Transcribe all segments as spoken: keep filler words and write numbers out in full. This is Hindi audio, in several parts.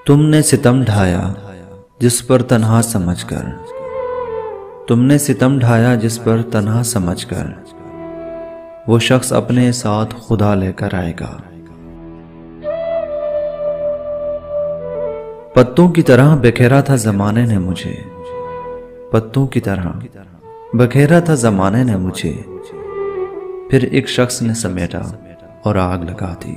तुमने सितम ढाया जिस पर तन्हा समझकर, तुमने सितम ढाया जिस पर तन्हा समझकर, वो शख्स अपने साथ खुदा लेकर आएगा। पत्तों की तरह बिखेरा था जमाने ने मुझे, पत्तों की तरह बिखेरा था जमाने ने मुझे, फिर एक शख्स ने समेटा और आग लगा दी।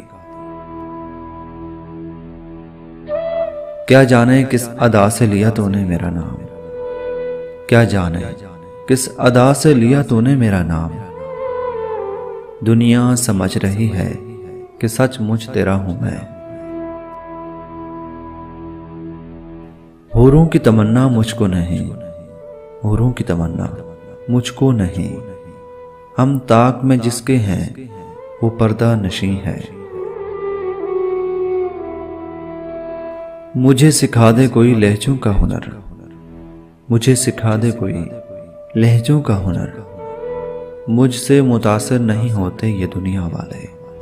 क्या जाने किस अदा से लिया तूने मेरा नाम, क्या जाने किस अदा से लिया तूने मेरा नाम। दुनिया समझ रही है कि सचमुच तेरा हूं मैं। हूरों की तमन्ना मुझको नहीं, हूरों की तमन्ना मुझको नहीं। हम ताक में जिसके हैं वो पर्दा नशी है। मुझे सिखा दे कोई लहजों का हुनर, मुझे सिखा दे कोई लहजों का हुनर। मुझसे मुतासिर नहीं होते ये दुनिया वाले।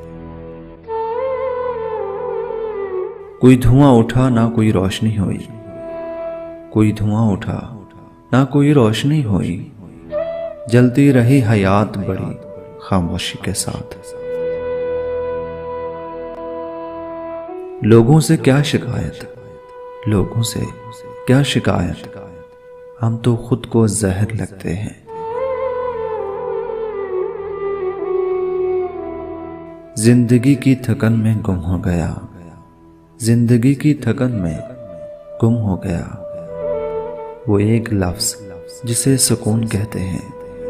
कोई धुआं उठा ना कोई रोशनी हुई, कोई धुआं उठा ना कोई रोशनी हुई। जलती रही हयात बड़ी खामोशी के साथ। लोगों से क्या शिकायत, लोगों से क्या शिकायत, हम तो खुद को जहर लगते हैं। जिंदगी की थकन में गुम हो गया, जिंदगी की थकन में गुम हो गया। वो एक लफ्ज जिसे सुकून कहते हैं।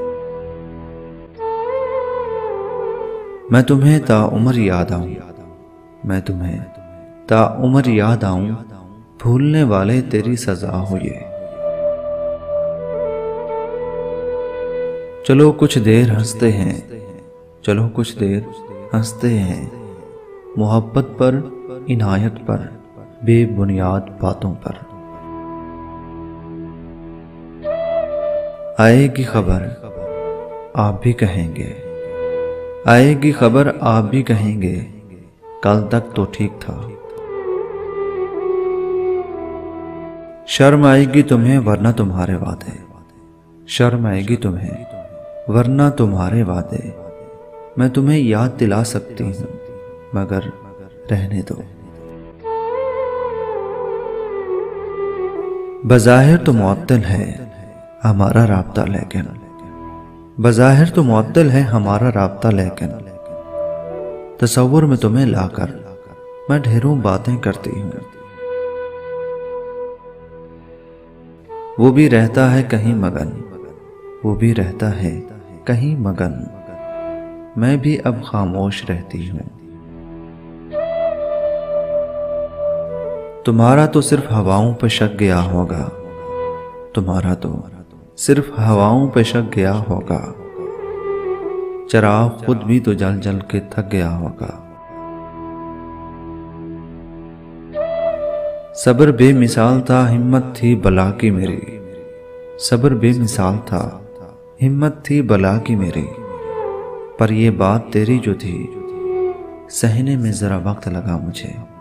मैं तुम्हें ताउम्र याद आऊं, मैं तुम्हें ताउम्र याद आऊं। भूलने वाले तेरी सजा हो ये। चलो कुछ देर हंसते हैं, चलो कुछ देर हंसते हैं। मोहब्बत पर, इनायत पर, बेबुनियाद बातों पर। आएगी खबर आप भी कहेंगे, आएगी खबर आप भी कहेंगे, कल तक तो ठीक था। शर्म आएगी तुम्हें वरना तुम्हारे वादे, शर्म आएगी तुम्हें वरना तुम्हारे वादे। मैं तुम्हें याद दिला सकती हूं मगर रहने दो। बज़ाहिर तो मुअत्तल है हमारा राब्ता लेकिन, बज़ाहिर तो मुअत्तल है हमारा राब्ता लेकिन। तसव्वुर में तुम्हें लाकर मैं ढेरों बातें करती हूं। वो भी रहता है कहीं मगन, वो भी रहता है कहीं मगन। मैं भी अब खामोश रहती हूं। तुम्हारा तो सिर्फ हवाओं पे शक गया होगा, तुम्हारा तो सिर्फ हवाओं पे शक गया होगा। चराग खुद भी तो जल जल के थक गया होगा। सब्र बेमिसाल था हिम्मत थी बला की मेरी, सब्र बेमिसाल था हिम्मत थी बला की मेरी। पर ये बात तेरी जो थी सहने में जरा वक्त लगा मुझे।